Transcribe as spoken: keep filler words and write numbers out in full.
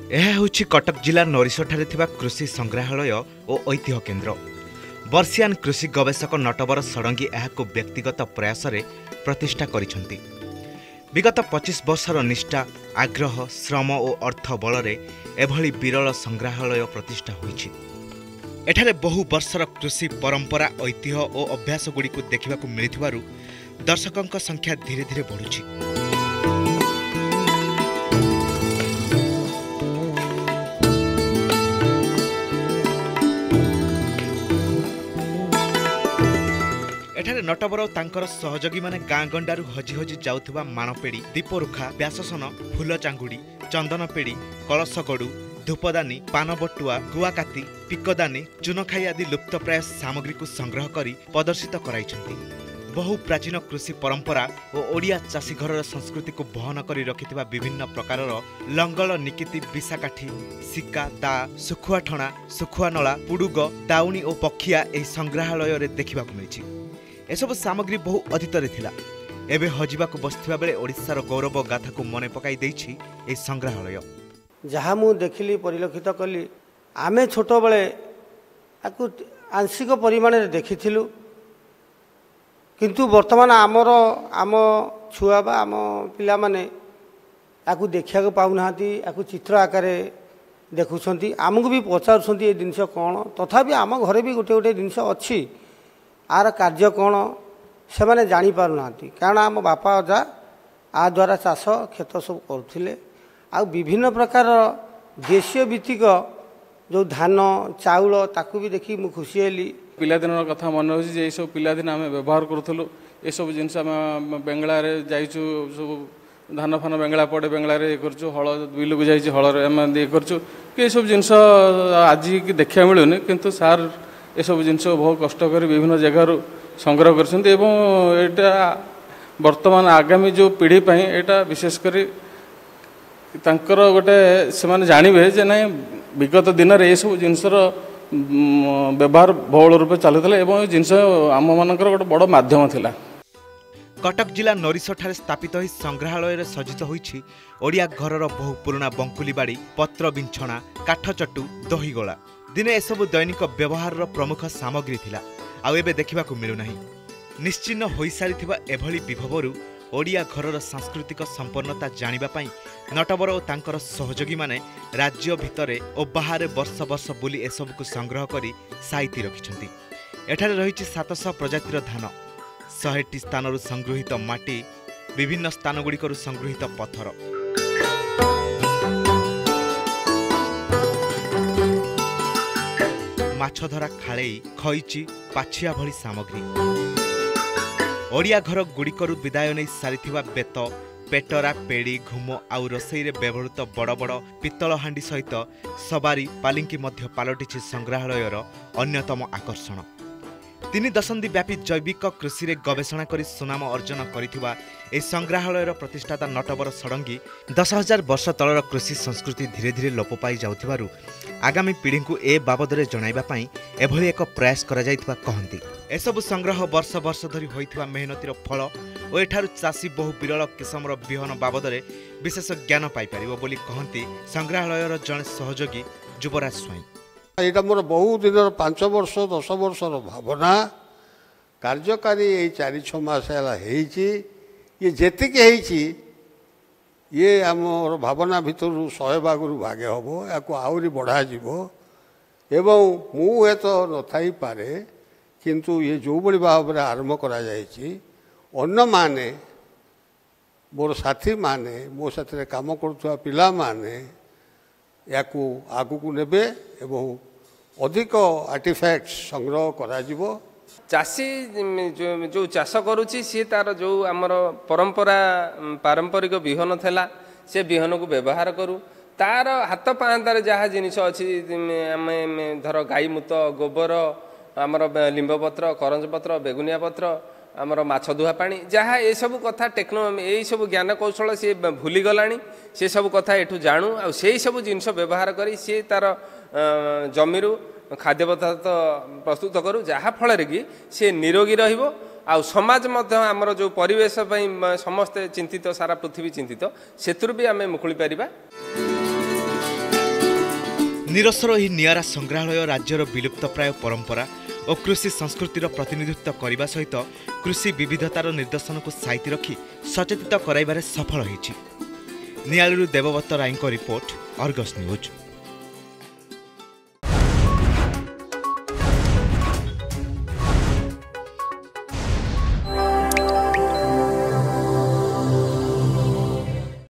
यह हूँ कटक जिला नरिसठारे थिबा कृषि संग्रहालय और ऐतिह्य केन्द्र। वर्षियान कृषि गवेषक नटवर षडंगी यहाको व्यक्तिगत प्रयास रे प्रतिष्ठा करिसंती। विगत पच्चीस वर्षर निष्ठा आग्रह श्रम और अर्थ बल रे एभली विरल संग्रहालय प्रतिष्ठा होइछि। एठारे बहु वर्षर कृषि परंपरा ऐतिह्य और अभ्यास गुड़ी को देखा मिलुथिबारु दर्शकों संख्या धीरे धीरे बढ़ुछि। एठारे नटवर तांकर सहयोगी माने गाँ गंडारू हजि हजि जाउथुबा माणपेड़ी, दीपरुखा, व्याससन, फूल चांगुड़ी, चंदन पेड़ी, कलश गड़ू, धूपदानी, पानबटुआ, गुआकाती, पिकदानी, चुनखाई आदि लुप्तप्राय सामग्री को संग्रह करी प्रदर्शित कराइछन्ति। बहु प्राचीन कृषि परंपरा और ओडिया चाषी घर संस्कृति को बहन करी रखिथिबा विभिन्न प्रकारर लंगल, निकिति, बिसाकाठी, सिक्का, दा, सुखुआ ठणा, सुखुआ नला, पुडुग, दाउनी और पखिया एही संग्रहालय रे देखिबाकु मिलिछि। एसबु सामग्री बहु अतीतरे थिला, एबे हजिबाकु बसथिबा बेले ओडिशार गौरव गाथा को मने पकाई दैछि एही संग्रहालय। जहाँ मु देखिली परिलक्षित कली आमे छोट बेले आकु आंशिक परिमाण रे देखिथिलु, किंतु वर्तमान आमर आम छुआ बा आम पिला माने आकु देखिया को पाउनाहांती, आकु चित्र आकारे देखुछंती, आमको भी पचारुछंती ए जिनिस कोन। तथापि आम घरे भी गोटे गोटे जिनिस अछि, आर कार्य कौन से माने जानी पारु नांती। कारण आम बापा अजा आ द्वारा चाष खेत सब करुथिले। आ विभिन्न प्रकार देशीय भित्तिक जो धान चाउल ताकू भी देखी मु खुशी हेली। पिलादिन कथा मन होछि जे सब पिलादिन आम व्यवहार करूथलु। ए सब जिनस आम बेंगला रे जाइछु, सब धान फान बेंगला पड़े, बेंगला रे करछु, हळ बिल को जाइछि, हळ रे आम दे करछु। के सब जिनस आज की देखिया मिलुनी, किंतु सार ए सब जिनस बहुत कष्ट कर विभिन्न जगार संग्रह करछन्ते। एवं एटा वर्तमान आगामी जो पीढ़ी पाई एटा विशेषकर तांकर गोटे से माने जानिबे जे नै विगत दिन रे ए सब जिनसर व्यवहार बहुल रूप चलुतले एवं जिनस आम मानकर गोटे बड़ माध्यम थिला। कटक जिला नरिसठारे स्थापित होई संग्रहालय रे सज्जित होईछि ओडिया घरर बहु पुराना बंकुली बाड़ी, पत्र बिंछणा, काठ चट्टू, दहीगोला। दिने एसबु दैनिक व्यवहार प्रमुख सामग्री थिला, आउ एबे देखिबाकु मिलु नाही। निश्चिन्न होई सारिथिबा एभली विभवरु ओडिया घरर सांस्कृतिक संपन्नता जानिबा पई नटवर और तांकर सहयोगी माने राज्य भितरे और बाहर वर्ष वर्ष बुली एसबुकु संग्रह करी साइती रखिछन्ति। एठारे रहिछि सात सौ प्रजातिर धान, सौ स्थानरु संगृहित माटी, विभिन्न स्थानगुड़िकरु संगृहित पत्थर। माछधरा खाड़ेई, खईची, पाछिया भली सामग्री। ओडिया घर गुड़िकरु विदाय नहीं सारिथिबा बेत, पेटरा, पेड़ी, घुम आउ रोसई रे व्यवहृत बड़ बड़ पित्तल हांडी सहित सबारी, पालिंकी मध्य पालटिछि संग्रहालयर अन्यतम आकर्षण। तीन दशंधि व्यापी जैविक कृषि रे गवेषणा करी सुनाम अर्जन करिथिबा ए संग्रहालयर प्रतिष्ठाता नटवर षडंगी दस हजार वर्ष तलर कृषि संस्कृति धीरे धीरे लोप पाई जाउथिबारु आगामी पीढ़ी को ए बाबदरे जणाइबा पई एभली एक प्रयास करा जाइथिबा कहंती। एसबु संग्रह वर्ष वर्ष धरी होइथिबा मेहनतिर फल ओ एठारु चाषी बहु विरल किसमर बिहन बाबदरे विशेष ज्ञान पाई परिबो बोली कहंती संग्रहालयर जणे सहयोगी युवराज स्वाई। यहाँ मोर बहु दिन पांच वर्ष दस वर्षर भावना कार्यकारी ये चारि छ मास ये जेतिकी ये आमर भावना भितर शहे भागरू भागे हम या आहरी बढ़ा एवं मुझे तो नथाई पारे, किंतु ये जो बड़ी भाव में आरंभ करा जायछि अन्य माने मोर साथी माने मो साथ काम करुवा पिला माने याकू आगू नेबे एवं अधिक आर्टिफैक्ट्स संग्रह करा जिवो। चाषी जो, जो चाष करुच्ची सी तार जो आमर परंपरा पारंपरिक बिहन थेला से बिहन को व्यवहार करूँ। तार हाथ पाहांतार जहाँ जिनिस अच्छी आम धर गाई मूत, गोबर, आमर लिंब पत्र, करंज पत्र, बेगुनिया पत्र, आमर माछ धुआ पानी जहाँ ये सब कथा टेक्नो यही सब ज्ञान कौशल सी भूली गलानी। से सब कथा एठू जानू आ से सब जिनिस व्यवहार करी सी तार जमीरू खाद्य पदार्थ प्रस्तुत करूँ, जहाँ फल कि सी निरोगी रहिबो आ समाज मध्य आमर जो परिवेश समस्ते चिंतित, सारा पृथ्वी चिंतित, सेतुर भी आम मुकुली पारिबा। निरसर ଏହି ନିଆରା ସଂଗ୍ରହାଳୟ ରାଜ୍ୟର ବିଲୁପ୍ତପ୍ରାୟ ପରମ୍ପରା ଓ କୃଷି ସଂସ୍କୃତିର ପ୍ରତିନିଧିତ୍ୱ କରିବା ସହିତ କୃଷି ବିବିଧତାର ନିର୍ଦ୍ଦେଶନକୁ ସାଇତି ରଖି ସଚେତିତ କରାଇବାରେ ସଫଳ ହୋଇଛି। ନିଆଳିରୁ ଦେବବ୍ରତ ରାୟଙ୍କ ରିପୋର୍ଟ, ଅର୍ଗସ୍ ନ୍ୟୁଜ୍।